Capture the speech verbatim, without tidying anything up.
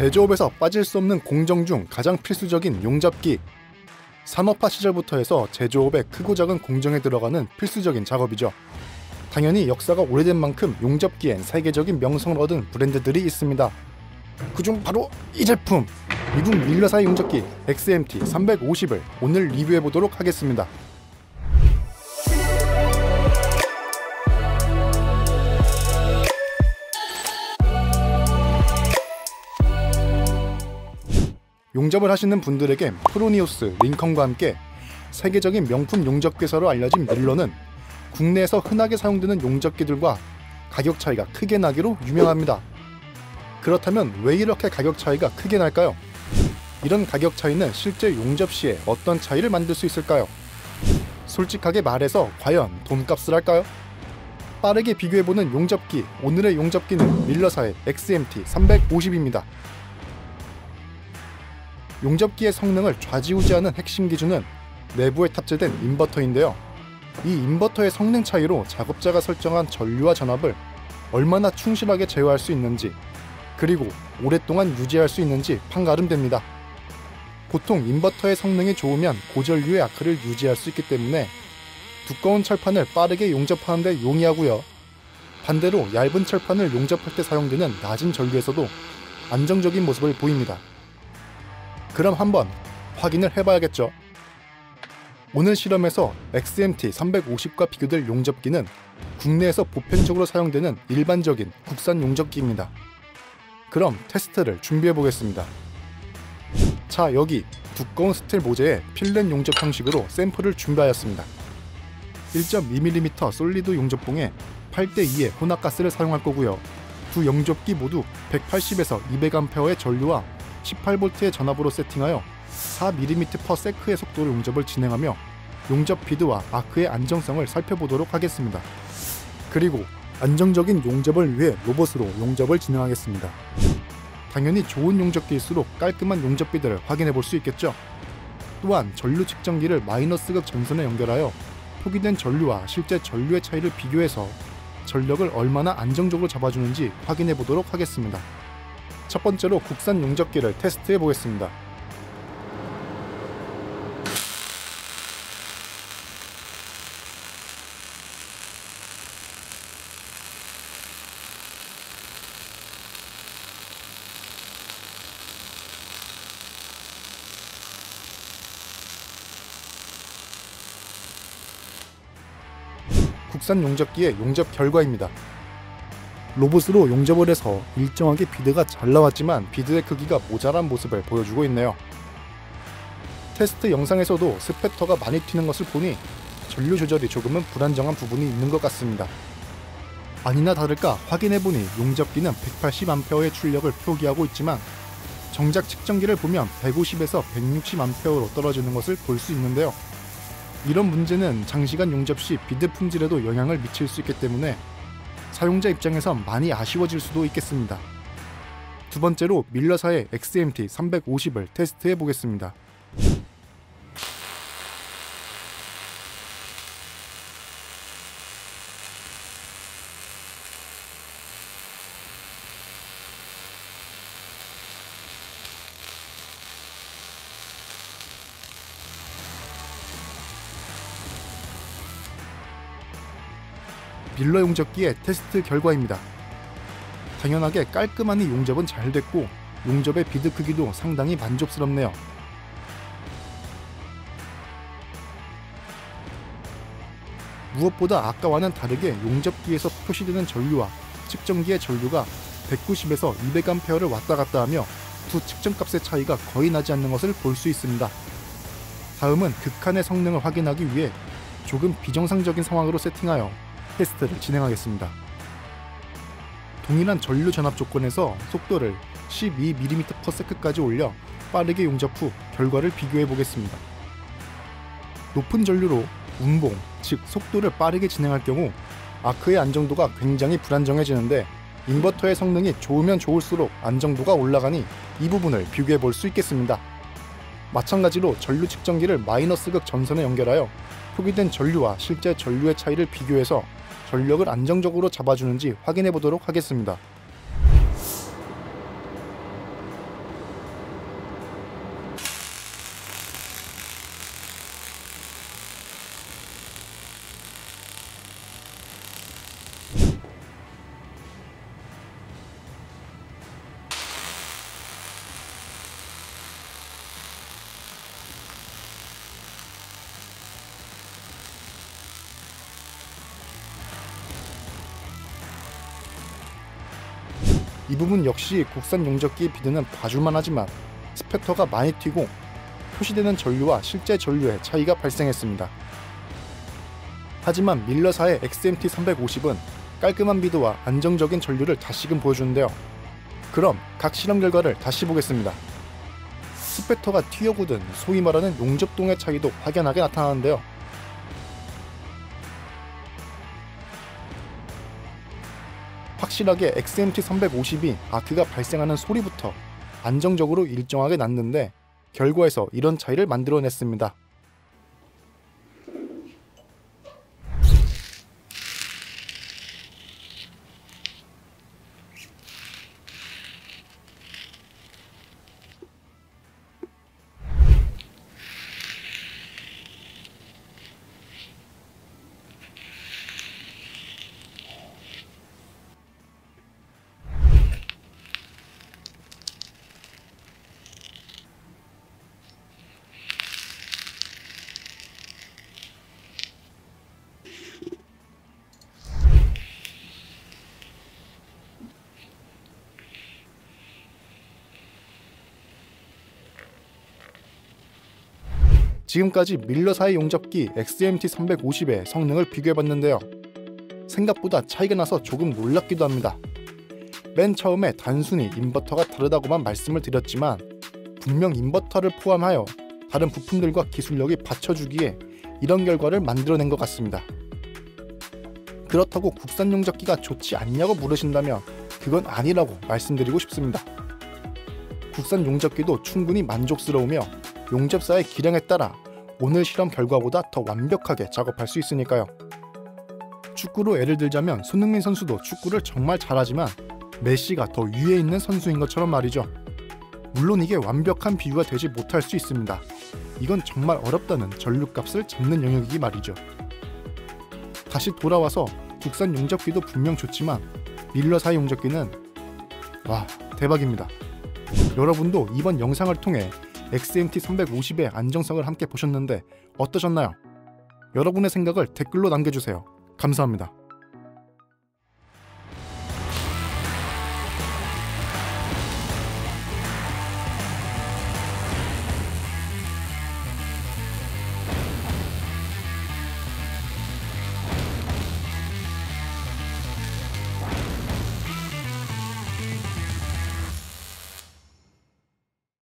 제조업에서 빠질 수 없는 공정 중 가장 필수적인 용접기. 산업화 시절부터 해서 제조업의 크고 작은 공정에 들어가는 필수적인 작업이죠. 당연히 역사가 오래된 만큼 용접기엔 세계적인 명성을 얻은 브랜드들이 있습니다. 그중 바로 이 제품! 미국 밀러사의 용접기 엑스엠티 삼백오십을 오늘 리뷰해보도록 하겠습니다. 용접을 하시는 분들에게 프로니우스, 링컨과 함께 세계적인 명품 용접기사로 알려진 밀러는 국내에서 흔하게 사용되는 용접기들과 가격 차이가 크게 나기로 유명합니다. 그렇다면 왜 이렇게 가격 차이가 크게 날까요? 이런 가격 차이는 실제 용접 시에 어떤 차이를 만들 수 있을까요? 솔직하게 말해서 과연 돈값을 할까요? 빠르게 비교해보는 용접기, 오늘의 용접기는 밀러사의 엑스엠티 삼백오십입니다. 용접기의 성능을 좌지우지하는 핵심 기준은 내부에 탑재된 인버터인데요. 이 인버터의 성능 차이로 작업자가 설정한 전류와 전압을 얼마나 충실하게 제어할 수 있는지, 그리고 오랫동안 유지할 수 있는지 판가름됩니다. 보통 인버터의 성능이 좋으면 고전류의 아크를 유지할 수 있기 때문에 두꺼운 철판을 빠르게 용접하는 데 용이하고요. 반대로 얇은 철판을 용접할 때 사용되는 낮은 전류에서도 안정적인 모습을 보입니다. 그럼 한번 확인을 해봐야겠죠. 오늘 실험에서 엑스엠티 삼백오십과 비교될 용접기는 국내에서 보편적으로 사용되는 일반적인 국산 용접기입니다. 그럼 테스트를 준비해보겠습니다. 자, 여기 두꺼운 스틸 모재에 필렛 용접 형식으로 샘플을 준비하였습니다. 일 점 이 밀리미터 솔리드 용접봉에 팔 대 이의 혼합가스를 사용할 거고요. 두 용접기 모두 백팔십에서 이백 암페어의 전류와 십팔 볼트의 전압으로 세팅하여 사 밀리미터 퍼 세컨드의 속도로 용접을 진행하며 용접 비드와 아크의 안정성을 살펴보도록 하겠습니다. 그리고 안정적인 용접을 위해 로봇으로 용접을 진행하겠습니다. 당연히 좋은 용접기일수록 깔끔한 용접 비드를 확인해 볼 수 있겠죠. 또한 전류 측정기를 마이너스극 전선에 연결하여 표기된 전류와 실제 전류의 차이를 비교해서 전력을 얼마나 안정적으로 잡아주는지 확인해 보도록 하겠습니다. 첫 번째로 국산 용접기를 테스트해 보겠습니다. 국산 용접기의 용접 결과입니다. 로봇으로 용접을 해서 일정하게 비드가 잘 나왔지만 비드의 크기가 모자란 모습을 보여주고 있네요. 테스트 영상에서도 스패터가 많이 튀는 것을 보니 전류 조절이 조금은 불안정한 부분이 있는 것 같습니다. 아니나 다를까 확인해보니 용접기는 백팔십 암페어의 출력을 표기하고 있지만 정작 측정기를 보면 백오십에서 백육십 암페어로 떨어지는 것을 볼 수 있는데요. 이런 문제는 장시간 용접 시 비드 품질에도 영향을 미칠 수 있기 때문에 사용자 입장에선 많이 아쉬워질 수도 있겠습니다. 두 번째로 밀러사의 엑스엠티 삼백오십을 테스트해 보겠습니다. 밀러 용접기의 테스트 결과입니다. 당연하게 깔끔하니 용접은 잘 됐고 용접의 비드 크기도 상당히 만족스럽네요. 무엇보다 아까와는 다르게 용접기에서 표시되는 전류와 측정기의 전류가 백구십에서 이백 암페어를 왔다 갔다 하며 두 측정값의 차이가 거의 나지 않는 것을 볼 수 있습니다. 다음은 극한의 성능을 확인하기 위해 조금 비정상적인 상황으로 세팅하여 테스트를 진행하겠습니다. 동일한 전류 전압 조건에서 속도를 십이 밀리미터 퍼 세컨드까지 올려 빠르게 용접 후 결과를 비교해 보겠습니다. 높은 전류로 운봉, 즉 속도를 빠르게 진행할 경우 아크의 안정도가 굉장히 불안정해지는데 인버터의 성능이 좋으면 좋을수록 안정도가 올라가니 이 부분을 비교해 볼 수 있겠습니다. 마찬가지로 전류 측정기를 마이너스극 전선에 연결하여 표기된 전류와 실제 전류의 차이를 비교해서 전력을 안정적으로 잡아주는지 확인해 보도록 하겠습니다. 이 부분 역시 국산 용접기 비드는 봐줄만 하지만 스펙터가 많이 튀고 표시되는 전류와 실제 전류의 차이가 발생했습니다. 하지만 밀러사의 엑스엠티 삼백오십은 깔끔한 비드와 안정적인 전류를 다시금 보여주는데요. 그럼 각 실험 결과를 다시 보겠습니다. 스펙터가 튀어고든 소위 말하는 용접동의 차이도 확연하게 나타나는데요. 확실하게 엑스엠티 삼백오십이 아크가 발생하는 소리부터 안정적으로 일정하게 났는데 결과에서 이런 차이를 만들어냈습니다. 지금까지 밀러사의 용접기 엑스엠티 삼백오십의 성능을 비교해봤는데요. 생각보다 차이가 나서 조금 놀랍기도 합니다. 맨 처음에 단순히 인버터가 다르다고만 말씀을 드렸지만 분명 인버터를 포함하여 다른 부품들과 기술력이 받쳐주기에 이런 결과를 만들어낸 것 같습니다. 그렇다고 국산 용접기가 좋지 않냐고 물으신다면 그건 아니라고 말씀드리고 싶습니다. 국산 용접기도 충분히 만족스러우며 용접사의 기량에 따라 오늘 실험 결과보다 더 완벽하게 작업할 수 있으니까요. 축구로 예를 들자면 손흥민 선수도 축구를 정말 잘하지만 메시가 더 위에 있는 선수인 것처럼 말이죠. 물론 이게 완벽한 비유가 되지 못할 수 있습니다. 이건 정말 어렵다는 전류값을 잡는 영역이기 말이죠. 다시 돌아와서 국산 용접기도 분명 좋지만 밀러사의 용접기는 와, 대박입니다. 여러분도 이번 영상을 통해 엑스엠티 삼백오십의 안정성을 함께 보셨는데 어떠셨나요? 여러분의 생각을 댓글로 남겨주세요. 감사합니다.